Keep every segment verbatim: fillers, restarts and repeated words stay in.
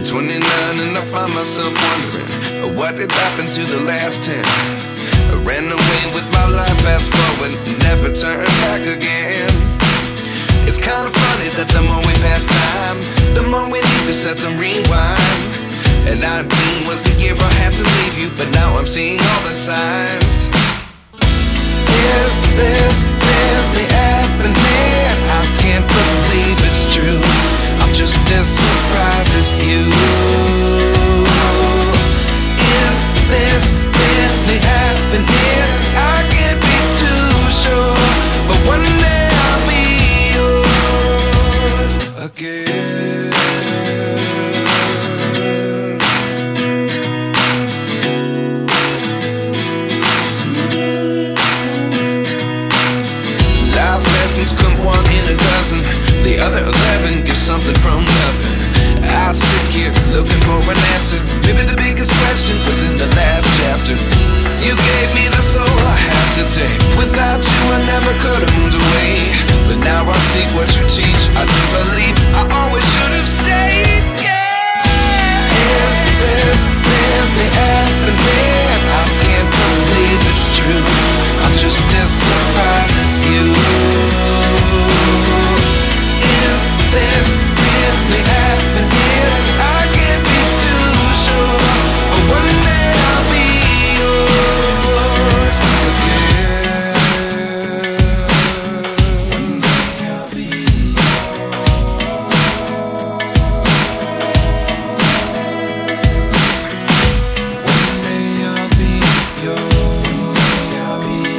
twenty-nine and I find myself wondering, uh, what did happen to the last ten? I ran away with my life, fast forward, never turn back again. It's kind of funny that the more we pass time, the more we need to set the rewind. And nineteen was the year I had to leave you, but now I'm seeing all the signs. Is this really happening? I can't believe it's true. I'm just as surprised as you. Is this really happening? I can't be too sure, but one day I'll be yours again. Life lessons come one in a dozen, the other eleven give something from nothing. I sit here looking for an answer. Maybe the biggest question was in the last chapter. You gave me the soul I have today. Without you I never could have moved away. But now I see what you teach. I do believe I always should have stayed. Yeah. Is this really happening? I can't believe it's true. I'm just as surprised as you. Is this really happening? I can't be too sure, but one day I'll be yours again. One day I'll be yours. One day I'll be yours. I'll be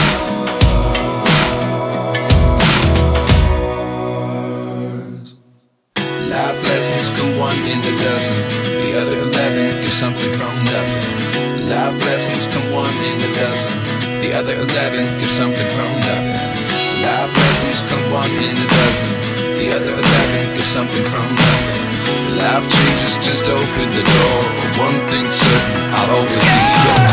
yours. Life lessons come one in a dozen, the other eleven give something from nothing. Life lessons come one in a dozen, the other eleven give something from nothing. Life lessons come one in a dozen, the other eleven give something from nothing. Life changes just open the door. One thing's certain, I'll always be yours.